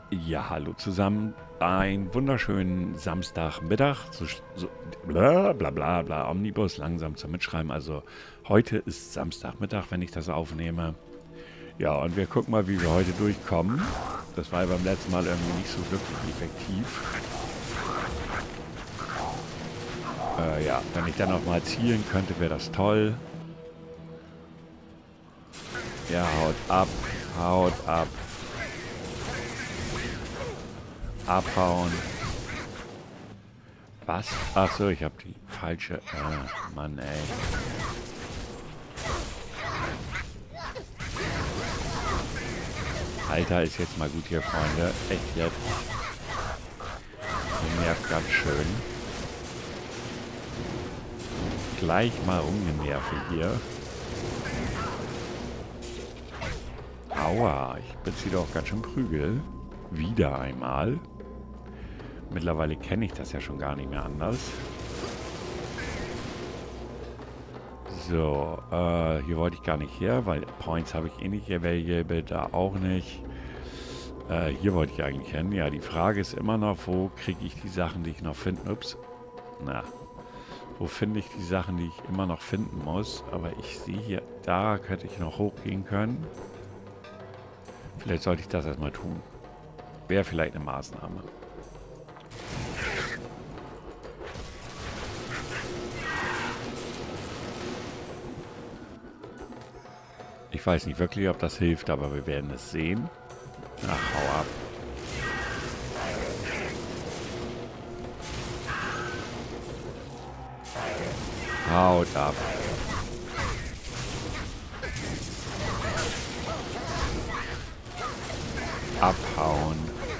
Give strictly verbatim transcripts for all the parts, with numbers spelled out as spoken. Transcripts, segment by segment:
Ja, hallo zusammen. Einen wunderschönen Samstagmittag. So, so, bla bla bla bla. Omnibus, langsam zum Mitschreiben. Also heute ist Samstagmittag, wenn ich das aufnehme. Ja, und wir gucken mal, wie wir heute durchkommen. Das war ja beim letzten Mal irgendwie nicht so wirklich effektiv. Äh, ja, wenn ich dann auch mal zielen könnte, wäre das toll. Ja, haut ab, haut ab. Abhauen. Was? Ach so, ich habe die falsche... Ah, Mann, ey. Alter, ist jetzt mal gut hier, Freunde. Echt jetzt. Der nervt ganz schön. Gleich mal rumgenerve hier. Aua, ich beziehe doch ganz schön Prügel. Wieder einmal. Mittlerweile kenne ich das ja schon gar nicht mehr anders. So, äh, hier wollte ich gar nicht her, weil Points habe ich eh nicht available, da auch nicht. Äh, hier wollte ich eigentlich hin. Ja, die Frage ist immer noch, wo kriege ich die Sachen, die ich noch finde? Ups. Na, wo finde ich die Sachen, die ich immer noch finden muss? Aber ich sehe hier, da könnte ich noch hochgehen können. Vielleicht sollte ich das erstmal tun. Wäre vielleicht eine Maßnahme. Ich weiß nicht wirklich, ob das hilft, aber wir werden es sehen. Ach, hau ab. Haut ab. Abhauen.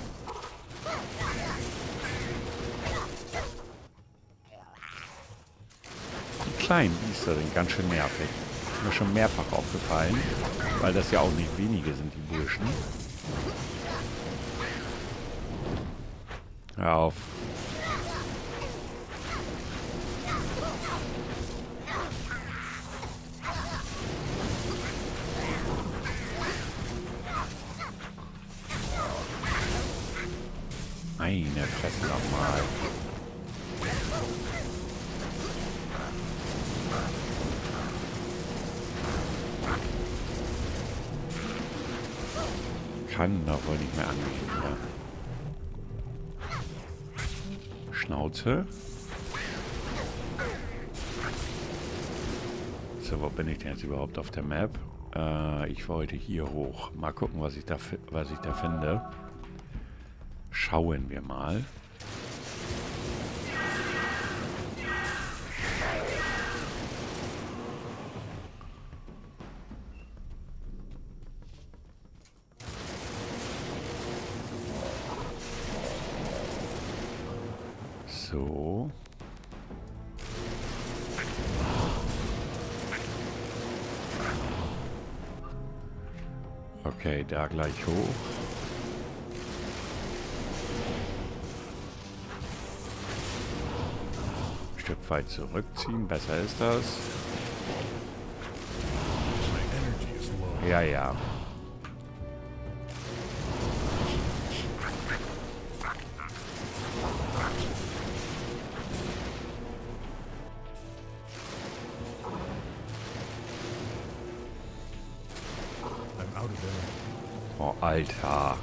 Die kleinen Biester sind ganz schön nervig. Ist mir schon mehrfach aufgefallen, weil das ja auch nicht wenige sind, die Burschen. Hör auf. Meine Fresse nochmal. Kann doch wohl nicht mehr angehen hier. Schnauze. So, wo bin ich denn jetzt überhaupt auf der Map? Äh, ich wollte hier hoch. Mal gucken, was ich da, was ich da finde. Schauen wir mal. So. Okay, da gleich hoch. Ein Stück weit zurückziehen, besser ist das. Ja, ja. Oh, Alter.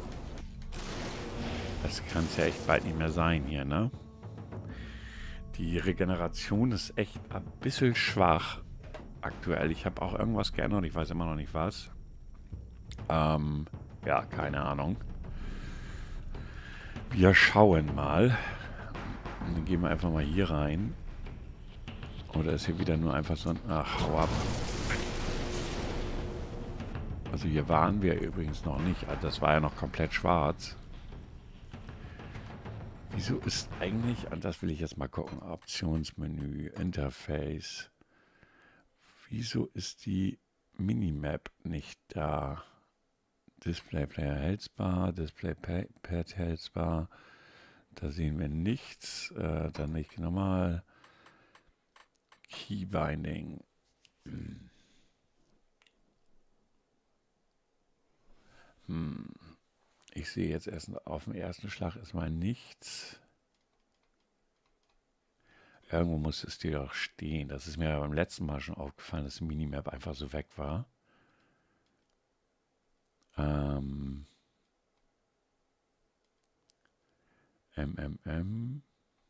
Das kann es ja echt bald nicht mehr sein hier, ne? Die Regeneration ist echt ein bisschen schwach aktuell. Ich habe auch irgendwas geändert, ich weiß immer noch nicht was. Ähm, ja, keine Ahnung. Wir schauen mal. Und dann gehen wir einfach mal hier rein. Oder ist hier wieder nur einfach so ein... Ach, hau ab. Also hier waren wir übrigens noch nicht. Das war ja noch komplett schwarz. Wieso ist eigentlich... Und das will ich jetzt mal gucken. Optionsmenü, Interface. Wieso ist die Minimap nicht da? Display Player Healthbar, Display Pad Healthbar. Da sehen wir nichts. Äh, dann nicht nochmal. Keybinding. Hm. Ich sehe jetzt erst auf den ersten Schlag erstmal nichts. Irgendwo muss es dir doch stehen. Das ist mir ja beim letzten Mal schon aufgefallen, dass die Minimap einfach so weg war. Ähm. M M M.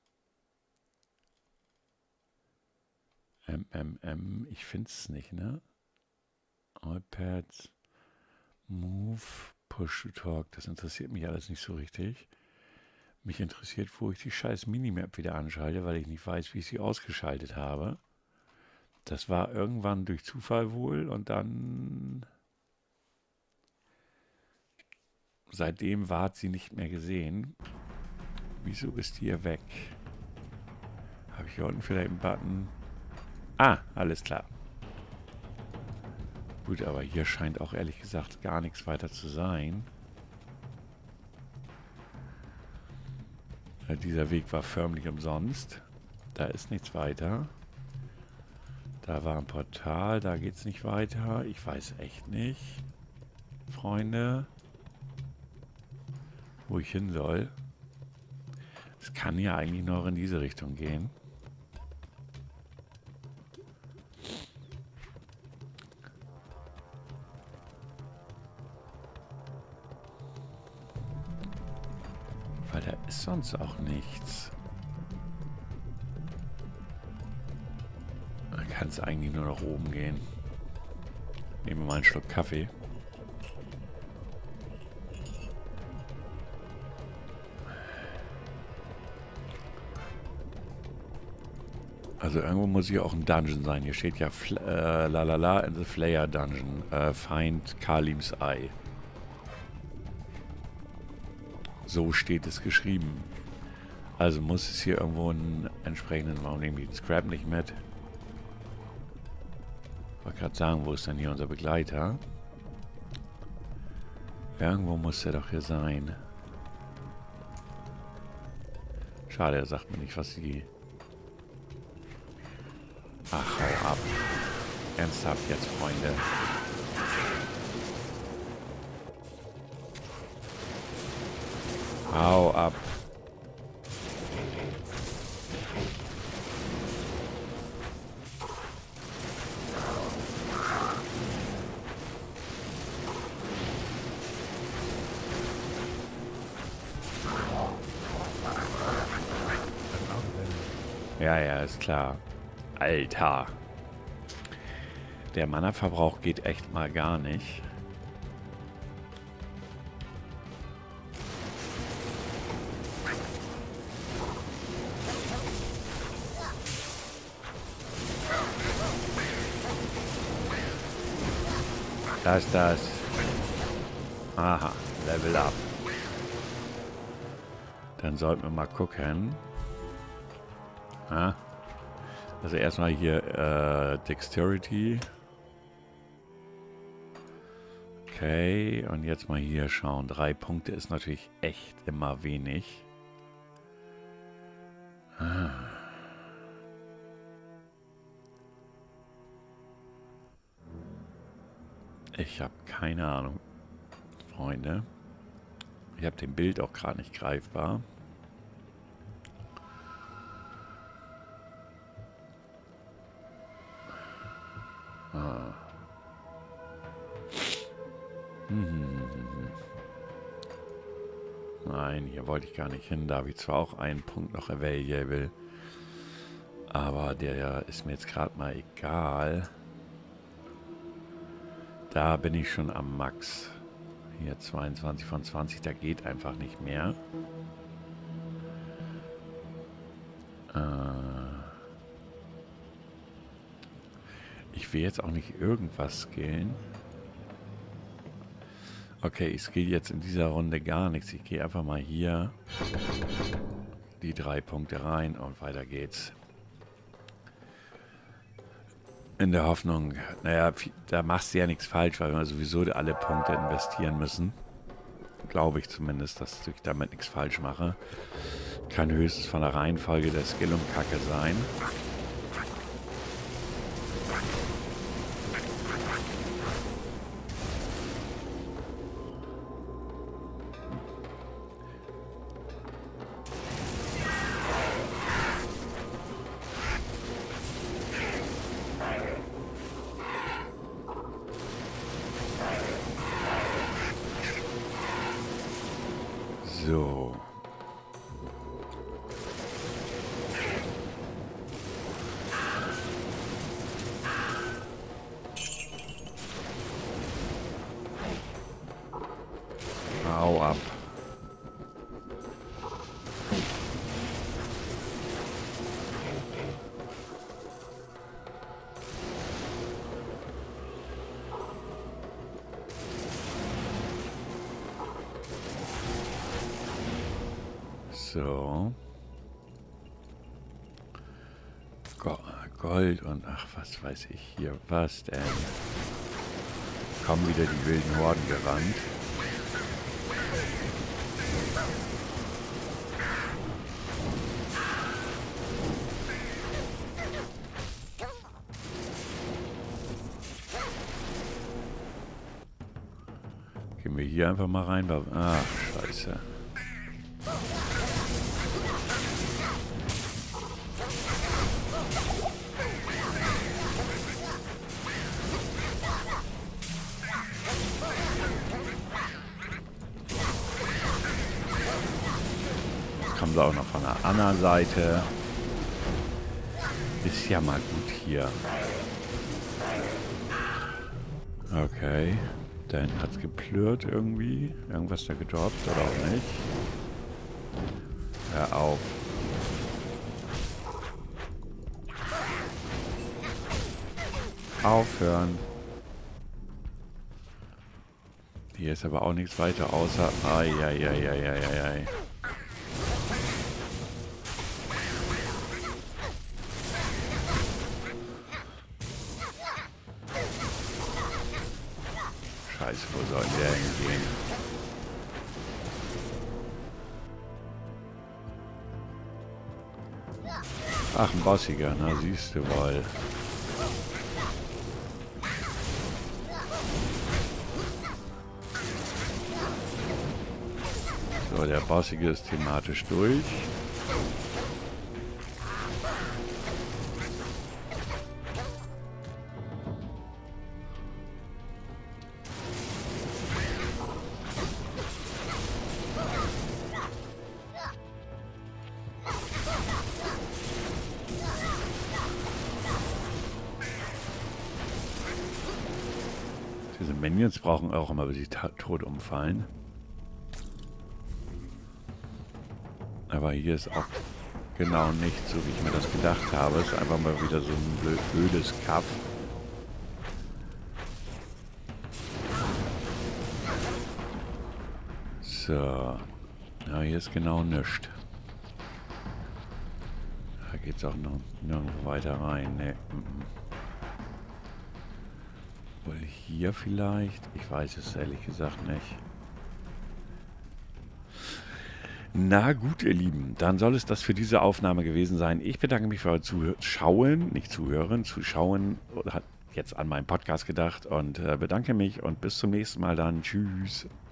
M M M. Ich finde es nicht, ne? iPads. Move. Push to Talk. Das interessiert mich alles nicht so richtig. Mich interessiert, wo ich die scheiß Minimap wieder anschalte, weil ich nicht weiß, wie ich sie ausgeschaltet habe. Das war irgendwann durch Zufall wohl und dann... Seitdem ward sie nicht mehr gesehen. Wieso ist die hier weg? Habe ich hier unten vielleicht einen Button? Ah, alles klar. Gut, aber hier scheint auch ehrlich gesagt gar nichts weiter zu sein. Dieser Weg war förmlich umsonst. Da ist nichts weiter. Da war ein Portal, da geht es nicht weiter. Ich weiß echt nicht, Freunde, wo ich hin soll. Es kann ja eigentlich noch in diese Richtung gehen. Weil da ist sonst auch nichts. Da kann es eigentlich nur nach oben gehen. Nehmen wir mal einen Schluck Kaffee. Also irgendwo muss hier auch ein Dungeon sein. Hier steht ja Fl äh, La La La in the Flayer Dungeon. Äh, find Kalims Eye. So steht es geschrieben. Also muss es hier irgendwo einen entsprechenden... Warum nehmen wir den Scrap nicht mit? Ich wollte gerade sagen, wo ist denn hier unser Begleiter? Irgendwo muss er doch hier sein. Schade, er sagt mir nicht, was die... Ach, hau ab. Ernsthaft jetzt, Freunde. Hau ab. Ja, ja, ist klar. Alter. Der Mana-Verbrauch geht echt mal gar nicht. Das ist das. Aha, Level up. Dann sollten wir mal gucken. Ah. Also erstmal hier äh, Dexterity. Okay, und jetzt mal hier schauen. Drei Punkte ist natürlich echt immer wenig. Ah. Ich habe keine Ahnung, Freunde. Ich habe den Bild auch gerade nicht greifbar. Ah. Hm. Nein, hier wollte ich gar nicht hin. Da habe ich zwar auch einen Punkt noch available, aber der ist mir jetzt gerade mal egal. Da bin ich schon am Max. Hier zweiundzwanzig von zwanzig, da geht einfach nicht mehr. Äh ich will jetzt auch nicht irgendwas skillen. Okay, ich skill jetzt in dieser Runde gar nichts. Ich gehe einfach mal hier die drei Punkte rein und weiter geht's. In der Hoffnung, naja, da machst du ja nichts falsch, weil wir sowieso alle Punkte investieren müssen. Glaube ich zumindest, dass ich damit nichts falsch mache. Kann höchstens von der Reihenfolge der Skill und Kacke sein. So. Hau ab. So. Go- Gold und ach, was weiß ich hier. Was denn? Kommen wieder die wilden Horden gerannt. Gehen wir hier einfach mal rein. Ach, scheiße. Kommen sie auch noch von der anderen Seite. Ist ja mal gut hier. Okay. Dann hat es geplürrt irgendwie. Irgendwas da gedroppt oder auch nicht. Hör auf. Aufhören. Hier ist aber auch nichts weiter außer... Eieieiei. Scheiße, wo soll der hingehen? Ach, ein Bossiger, na siehst du wohl. So, der Bossige ist thematisch durch. Diese Minions brauchen auch immer, bis sie tot umfallen. Aber hier ist auch genau nicht so, wie ich mir das gedacht habe. Es ist einfach mal wieder so ein blödes Kaff. So. Ja, hier ist genau nichts. Da geht es auch noch nirgendwo weiter rein. Nee. Wohl hier vielleicht? Ich weiß es ehrlich gesagt nicht. Na gut, ihr Lieben, dann soll es das für diese Aufnahme gewesen sein. Ich bedanke mich für euer Zuschauen, nicht Zuhören, Zuschauen, oder hat jetzt an meinen Podcast gedacht und äh, bedanke mich und bis zum nächsten Mal dann. Tschüss.